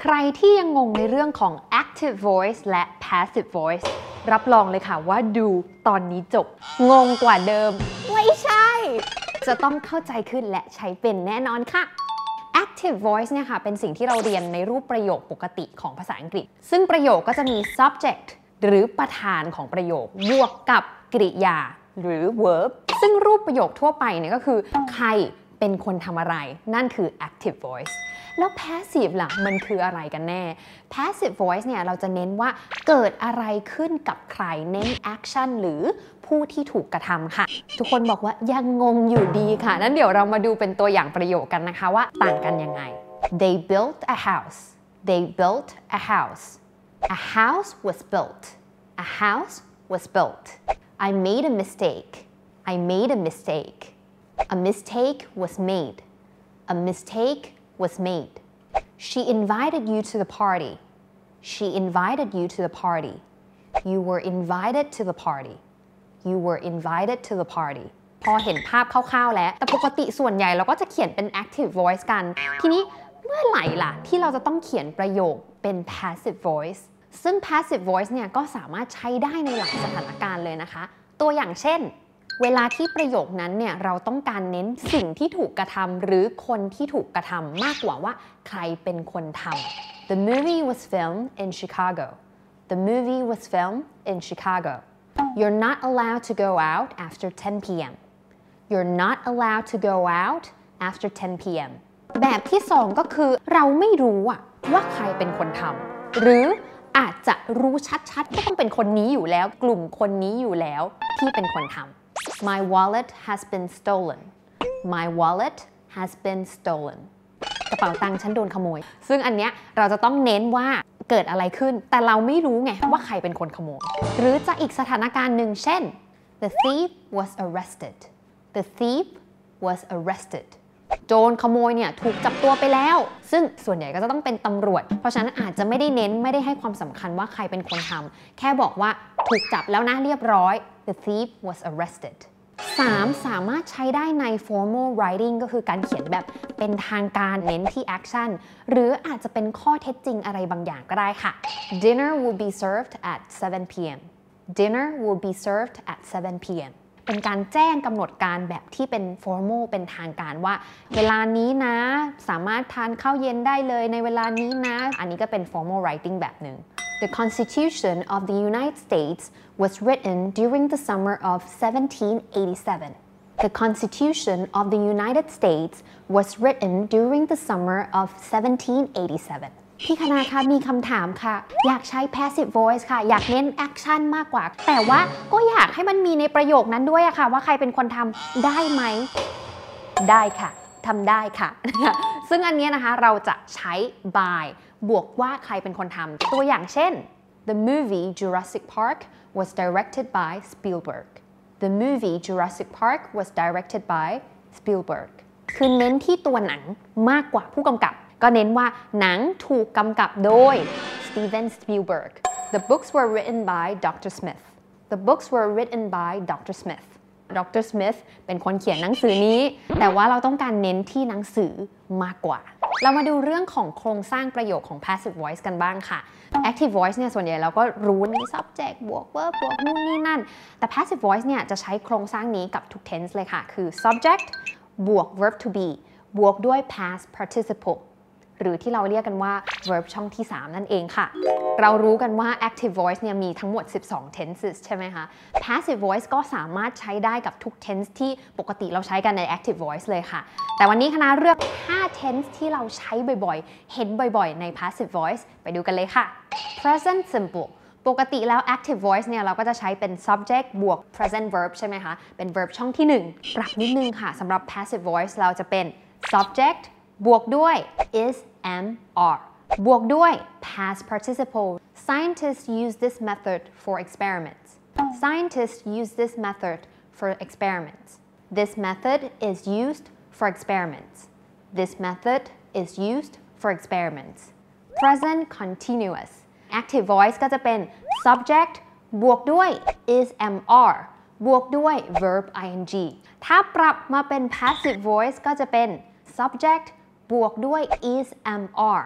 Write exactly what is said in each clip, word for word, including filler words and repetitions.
ใครที่ยังงงในเรื่องของ active voice และ passive voice รับรองเลยค่ะว่าดูตอนนี้จบงงกว่าเดิมไม่ใช่จะต้องเข้าใจขึ้นและใช้เป็นแน่นอนค่ะ active voice เนี่ยค่ะเป็นสิ่งที่เราเรียนในรูปประโยคปกติของภาษาอังกฤษซึ่งประโยคก็จะมี subject หรือประธานของประโยคบวกกับกริยาหรือ verb ซึ่งรูปประโยคทั่วไปเนี่ยก็คือใครเป็นคนทำอะไรนั่นคือ active voice แล้ว passive ล่ะมันคืออะไรกันแน่ passive voice เนี่ยเราจะเน้นว่าเกิดอะไรขึ้นกับใครเน้น action หรือผู้ที่ถูกกระทำค่ะทุกคนบอกว่ายังงงอยู่ดีค่ะนั้นเดี๋ยวเรามาดูเป็นตัวอย่างประโยคกันนะคะว่าต่างกันยังไง They built a house They built a house A house was built A house was built I made a mistake I made a mistake A mistake was made A mistake was made She invited you to the party She invited you to the party You were invited to the party You were invited to the party พอเห็นภาพคร่าวๆแล้วแต่ปกติส่วนใหญ่เราก็จะเขียนเป็น active voice กันทีนี้เมื่อไหร่ล่ะที่เราจะต้องเขียนประโยคเป็น passive voice ซึ่ง passive voice เนี่ยก็สามารถใช้ได้ในหลายสถานการณ์เลยนะคะตัวอย่างเช่นเวลาที่ประโยคนั้นเนี่ยเราต้องการเน้นสิ่งที่ถูกกระทำหรือคนที่ถูกกระทำมากกว่าว่าใครเป็นคนทำ The movie was filmed in Chicago The movie was filmed in Chicago You're not allowed to go out after ten p m You're not allowed to go out after ten p m แบบที่สองก็คือเราไม่รู้อะว่าใครเป็นคนทำหรืออาจจะรู้ชัดๆก็ต้องเป็นคนนี้อยู่แล้วกลุ่มคนนี้อยู่แล้วที่เป็นคนทำ My wallet has been stolen My wallet has been stolen กระเป๋าตังค์ฉันโดนขโมยซึ่งอันเนี้ยเราจะต้องเน้นว่าเกิดอะไรขึ้นแต่เราไม่รู้ไงว่าใครเป็นคนขโมยหรือจะอีกสถานการณ์หนึ่งเช่น The thief was arrested The thief was arrested โจรขโมยเนี่ยถูกจับตัวไปแล้วซึ่งส่วนใหญ่ก็จะต้องเป็นตำรวจเพราะฉะนั้นอาจจะไม่ได้เน้นไม่ได้ให้ความสำคัญว่าใครเป็นคนทำแค่บอกว่าถูกจับแล้วนะเรียบร้อย The thief was arrested สามสามารถใช้ได้ใน formal writing ก็คือการเขียนแบบเป็นทางการเน้นที่ action หรืออาจจะเป็นข้อเท็จจริงอะไรบางอย่างก็ได้ค่ะ Dinner will be served at seven p m Dinner will be served at seven p mเป็นการแจ้งกำหนดการแบบที่เป็น formal เป็นทางการว่าเวลานี้นะสามารถทานข้าวเย็นได้เลยในเวลานี้นะอันนี้ก็เป็น formal writing แบบหนึ่ง The Constitution of the United States was written during the summer of seventeen eighty-seven. The Constitution of the United States was written during the summer of seventeen eighty-seven. พี่คณาคะมีคำถามค่ะอยากใช้ passive voice ค่ะอยากเน้น action มากกว่าแต่ว่าก็อยากให้มันมีในประโยคนั้นด้วยอะค่ะว่าใครเป็นคนทำได้ไหมได้ค่ะทำได้ค่ะ ซึ่งอันนี้นะคะเราจะใช้ by บวกว่าใครเป็นคนทำตัวอย่างเช่น The movie Jurassic Park was directed by Spielberg The movie Jurassic Park was directed by Spielberg คือเน้นที่ตัวหนังมากกว่าผู้กำกับก็เน้นว่าหนังถูกกำกับโดย Steven Spielberg The books were written by ดร Smith The books were written by ดร Smith ดร Smith เป็นคนเขียนหนังสือนี้แต่ว่าเราต้องการเน้นที่หนังสือมากกว่าเรามาดูเรื่องของโครงสร้างประโยคของ passive voice กันบ้างค่ะ active voice เนี่ยส่วนใหญ่เราก็รู้มี subject บวก verb บวกนู่นนี่นั่นแต่ passive voice เนี่ยจะใช้โครงสร้างนี้กับทุก tense เลยค่ะคือ subject บวก verb to be บวกด้วย past participleหรือที่เราเรียกกันว่า verb ช่องที่สามนั่นเองค่ะเรารู้กันว่า active voice เนี่ยมีทั้งหมดสิบสอง tenses ใช่ไหมคะ passive voice ก็สามารถใช้ได้กับทุก tense ที่ปกติเราใช้กันใน active voice เลยค่ะแต่วันนี้คณะเลือกห้า tense ที่เราใช้บ่อยๆเห็นบ่อยๆใน passive voice ไปดูกันเลยค่ะ present simple ปกติแล้ว active voice เนี่ยเราก็จะใช้เป็น subject บวก present verb ใช่ไหมคะเป็น verb ช่องที่หนึ่งปรับนิดนึงค่ะสำหรับ passive voice เราจะเป็น subject บวกด้วย is am are บวกด้วย past participle Scientists use this method for experiments Scientists use this method for experiments This method is used for experiments This method is used for experiments Present continuous Active voice ก็จะเป็น subject บวกด้วย is am are บวกด้วย verb ing ถ้าปรับมาเป็น passive voice ก็จะเป็น subject บวกด้วย is am are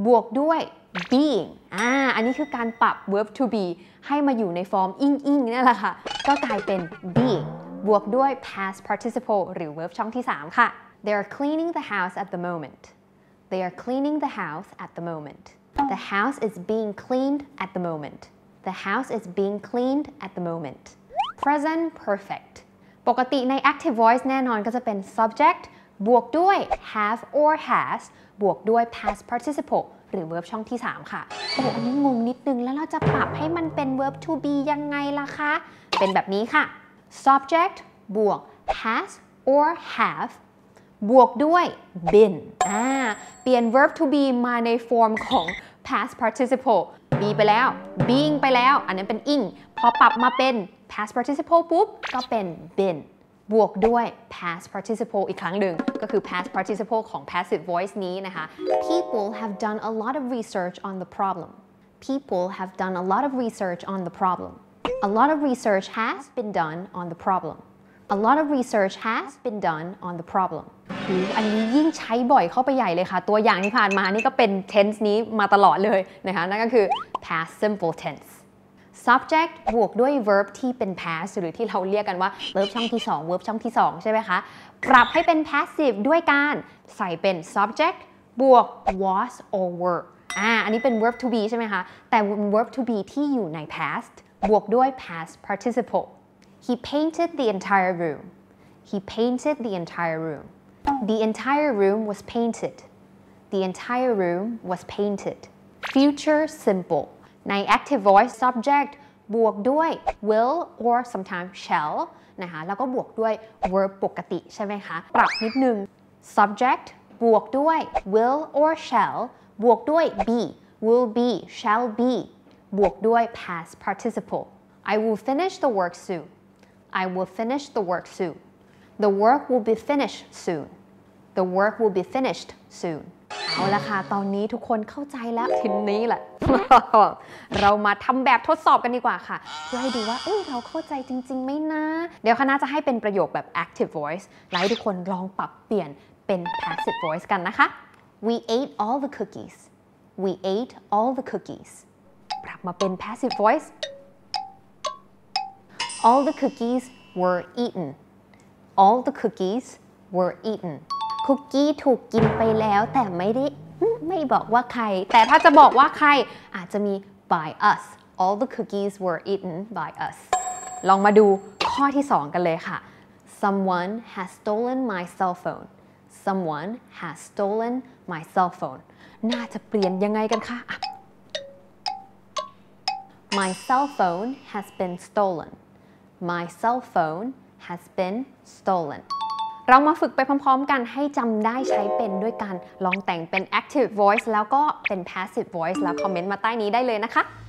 บวกด้วย being อ่าอันนี้คือการปรับ verb to be ให้มาอยู่ในฟอร์ม ing ing นี่แหละค่ะก็กลายเป็น being บวกด้วย past participle หรือ verb ช่องที่สามค่ะ They are cleaning the house at the moment They are cleaning the house at the moment The house is being cleaned at the moment The house is being cleaned at the moment Present perfect ปกติใน active voice แน่นอนก็จะเป็น subject บวกด้วย have or has บวกด้วย past participle หรือ verb ช่องที่สามค่ะโอ้อันนี้งงนิดนึงแล้วเราจะปรับให้มันเป็น verb to be ยังไงล่ะคะเป็นแบบนี้ค่ะ subject บวก has or have บวกด้วย been อ่าเปลี่ยน verb to be มาในฟอร์มของ past participle be ไปแล้ว being ไปแล้วอันนั้นเป็น ing พอปรับมาเป็น past participle ปุ๊บก็เป็น been บวกด้วย past participle อีกครั้งหนึ่งก็คือ past participle ของ passive voice นี้นะคะ People have done a lot of research on the problem People have done a lot of research on the problem A lot of research has been done on the problem A lot of research has been done on the problem อันนี้ยิ่งใช้บ่อยเข้าไปใหญ่เลยค่ะตัวอย่างที่ผ่านมานี่ก็เป็น tense นี้มาตลอดเลยนะคะนั่นก็คือ past simple tense subject บวกด้วย verb ที่เป็น past หรือที่เราเรียกกันว่า verb ช่องที่สอง verb ช่องที่สองใช่ไหมคะปรับให้เป็น passive ด้วยการใส่เป็น subject บวก was or were อ่าอันนี้เป็น verb to be ใช่ไหมคะแต่เป็น verb to be ที่อยู่ใน past บวกด้วย past participle He painted the entire room He painted the entire room The entire room was painted The entire room was painted Future simple ใน active voice subject บวกด้วย will or sometimes shall นะคะแล้วก็บวกด้วย verb ปกติใช่ไหมคะปรับนิดนึง subject บวกด้วย will or shall บวกด้วย be will be shall be บวกด้วย past participle I will finish the work soon I will finish the work soon The work will be finished soon The work will be finished soonเอาละค่ะตอนนี้ทุกคนเข้าใจแล้วทีนี้แหละ เรามาทำแบบทดสอบกันดีกว่าค่ะเพื่อให้ดูว่าเอ้ยเราเข้าใจจริงๆไหมนะเดี๋ยวคณะจะให้เป็นประโยคแบบ active voice และให้ทุกคนลองปรับเปลี่ยนเป็น passive voice กันนะคะ We ate all the cookies We ate all the cookies ปรับมาเป็น passive voice All the cookies were eaten All the cookies were eaten คุกกี้ถูกกินไปแล้วแต่ไม่ได้ไม่บอกว่าใครแต่ถ้าจะบอกว่าใครอาจจะมี by us All the cookies were eaten by us ลองมาดูข้อที่สองกันเลยค่ะ Someone has stolen my cell phone Someone has stolen my cell phone น่าจะเปลี่ยนยังไงกันคะ My cell phone has been stolen My cell phone has been stolen เรามาฝึกไปพร้อมๆกันให้จำได้ใช้เป็นด้วยการลองแต่งเป็น active voice แล้วก็เป็น passive voice แล้วคอมเมนต์มาใต้นี้ได้เลยนะคะ